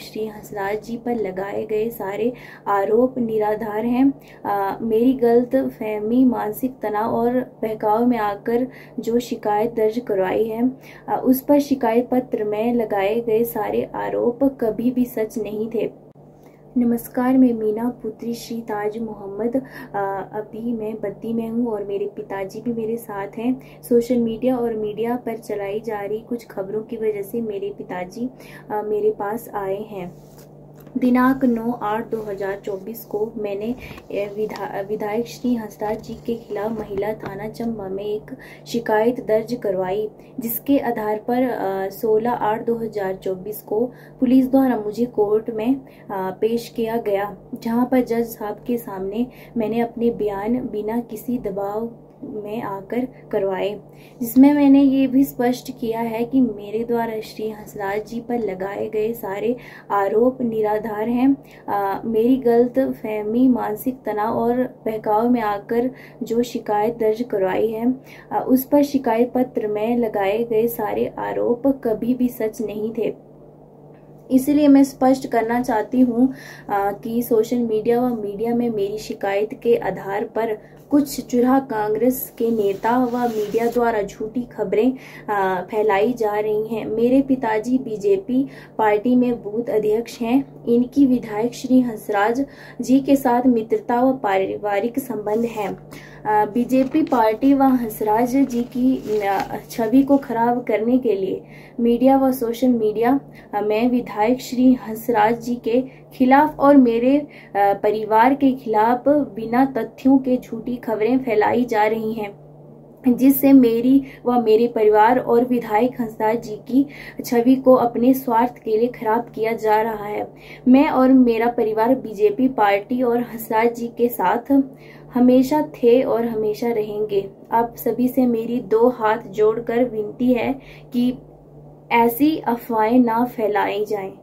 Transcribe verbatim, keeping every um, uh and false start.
श्री हंसराज जी पर लगाए गए सारे आरोप निराधार हैं। आ, मेरी गलत फहमी, मानसिक तनाव और बहकाव में आकर जो शिकायत दर्ज करवाई है, आ, उस पर शिकायत पत्र में लगाए गए सारे आरोप कभी भी सच नहीं थे। नमस्कार, मैं मीना पुत्री श्री ताज मोहम्मद। अभी मैं बद्दी में हूँ और मेरे पिताजी भी मेरे साथ हैं। सोशल मीडिया और मीडिया पर चलाई जा रही कुछ खबरों की वजह से मेरे पिताजी आ, मेरे पास आए हैं। दिनांक नौ आठ दो हज़ार चौबीस को मैंने विधा, विधायक श्री हंसराज जी के खिलाफ महिला थाना चंबा में एक शिकायत दर्ज करवाई, जिसके आधार पर सोलह आठ दो हज़ार चौबीस को पुलिस द्वारा मुझे कोर्ट में आ, पेश किया गया, जहां पर जज साहब के सामने मैंने अपने बयान बिना किसी दबाव में आकर करवाए, जिसमें मैंने ये भी स्पष्ट किया है कि मेरे द्वारा श्री हंसराज जी पर लगाए गए सारे आरोप निराधार हैं। आ, मेरी गलत फहमी, मानसिक तनाव और बहकाव में आकर जो शिकायत दर्ज करवाई है, आ, उस पर शिकायत पत्र में लगाए गए सारे आरोप कभी भी सच नहीं थे। इसलिए मैं स्पष्ट करना चाहती हूँ कि सोशल मीडिया व मीडिया में मेरी शिकायत के आधार पर कुछ चुराह कांग्रेस के नेता व मीडिया द्वारा झूठी खबरें फैलाई जा रही हैं। मेरे पिताजी बीजेपी पार्टी में बूथ अध्यक्ष हैं। इनकी विधायक श्री हंसराज जी के साथ मित्रता व पारिवारिक संबंध है। बीजेपी पार्टी व हंसराज जी की छवि को खराब करने के लिए मीडिया व सोशल मीडिया में विधायक श्री हंसराज जी के खिलाफ और मेरे परिवार के खिलाफ बिना तथ्यों के झूठी खबरें फैलाई जा रही हैं, जिससे मेरी व मेरे परिवार और विधायक हंसराज जी की छवि को अपने स्वार्थ के लिए खराब किया जा रहा है। मैं और मेरा परिवार बीजेपी पार्टी और हंसराज जी के साथ हमेशा थे और हमेशा रहेंगे। आप सभी से मेरी दो हाथ जोड़कर विनती है कि ऐसी अफवाहें ना फैलाई जाएं।